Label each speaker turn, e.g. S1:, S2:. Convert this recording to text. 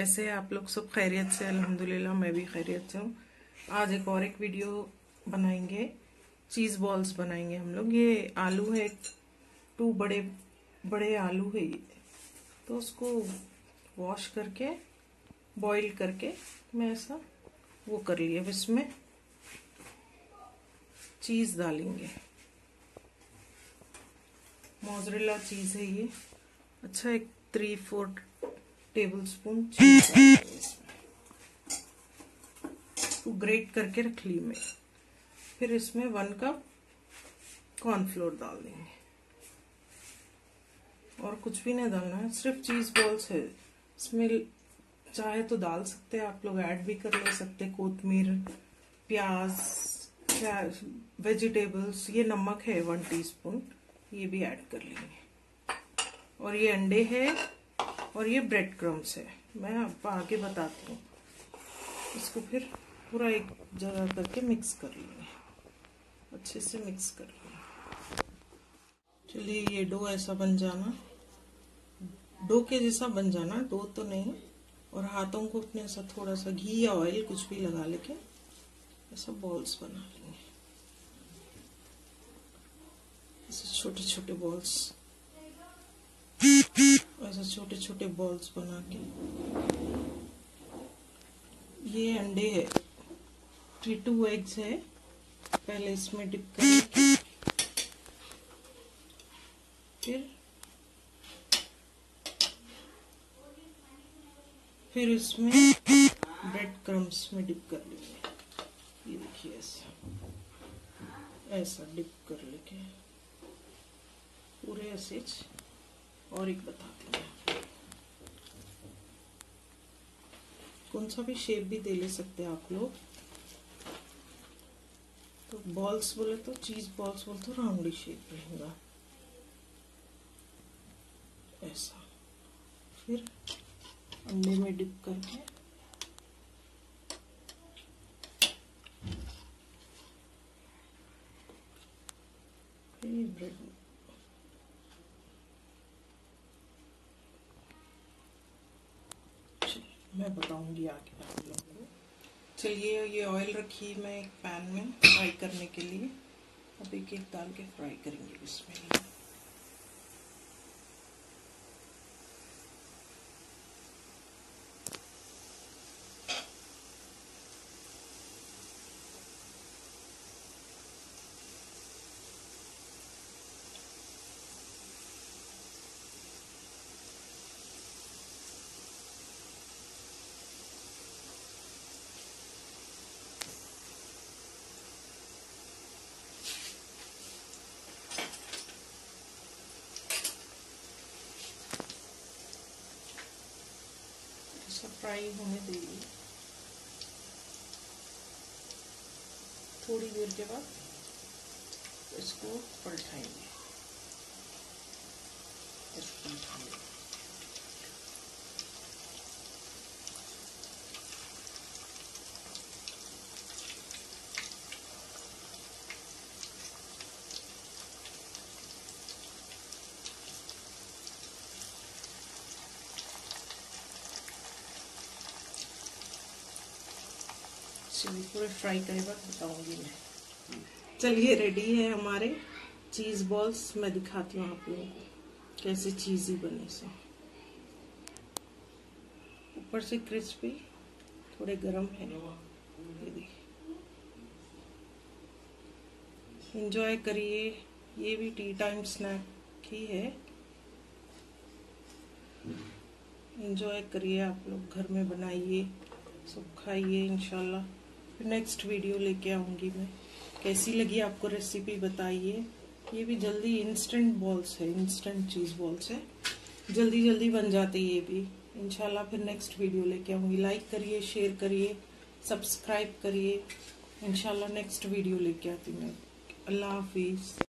S1: कैसे हैं आप लोग? सब खैरियत से? अल्हम्दुलिल्लाह मैं भी खैरियत से हूँ। आज एक वीडियो बनाएंगे, चीज़ बॉल्स बनाएंगे हम लोग। ये आलू है, 2 बड़े बड़े आलू है ये, तो उसको वॉश करके बॉईल करके मैं ऐसा वो कर लिया। अब इसमें चीज़ डालेंगे, मोज़रेला चीज़ है ये। अच्छा, एक 3-4 टेबल स्पून चीज़ डालेंगे इसमें, तो ग्रेट करके रख ली मैं। फिर इसमें 1 कप कॉर्नफ्लोर डाल देंगे, और कुछ भी नहीं डालना है, सिर्फ चीज़ बॉल्स है इसमें। चाहे तो डाल सकते हैं आप लोग, ऐड भी कर ले सकते, कोतमीर, प्याज, वेजिटेबल्स। ये नमक है 1 टीस्पून, ये भी ऐड कर लेंगे। और ये अंडे है, और ये ब्रेड क्रम्स है। मैं आपको आगे बताती हूँ। इसको फिर पूरा एक जगह करके मिक्स कर लेंगे, अच्छे से मिक्स कर लेंगे। चलिए, ये डो ऐसा बन जाना, डो के जैसा बन जाना, डो तो नहीं। और हाथों को अपने ऐसा थोड़ा सा घी या ऑयल कुछ भी लगा लेके ऐसा बॉल्स बना लेंगे, ऐसे छोटे छोटे बॉल्स, ऐसे छोटे छोटे बॉल्स बना के। ये अंडे है, 2 एग्स है, पहले इसमें डिप करेंगे, फिर इसमें ब्रेड क्रम्स में डिप कर लेंगे। ये देखिए, ऐसा डिप कर लेके पूरे ऐसे। और एक बताती हूँ, कौन सा भी शेप भी दे ले सकते हैं आप लोग। तो बॉल्स बोले तो, चीज बॉल्स बोले तो राउंड शेप रहेगा ऐसा। फिर अंडे में डिप करके फिर ब्रेड में मैं बताऊंगी आगे आप लोगों को। चलिए, ये ऑयल रखी मैं एक पैन में फ्राई करने के लिए। अब एक एक डाल के फ्राई करेंगे इसमें। फ्राई होने देंगे, थोड़ी देर के बाद इसको पलटाएंगे, पूरे फ्राई करे बाद बताऊंगी मैं। चलिए, रेडी है हमारे चीज बॉल्स। मैं दिखाती हूँ आप लोगों को कैसे चीजी बने से। ऊपर से क्रिस्पी, थोड़े गरम है, ये देखिए। एंजॉय करिए, ये भी टी टाइम स्नैक ही है। एंजॉय करिए आप लोग, घर में बनाइए, सब खाइए इंशाल्लाह। फिर नेक्स्ट वीडियो लेके आऊंगी मैं। कैसी लगी आपको रेसिपी बताइए। ये भी जल्दी इंस्टेंट बॉल्स है, इंस्टेंट चीज बॉल्स है, जल्दी जल्दी बन जाते ये भी इंशाल्लाह। फिर नेक्स्ट वीडियो लेके आऊंगी। लाइक करिए, शेयर करिए, सब्सक्राइब करिए। इंशाल्लाह नेक्स्ट वीडियो लेके आती मैं। अल्लाह हाफिज।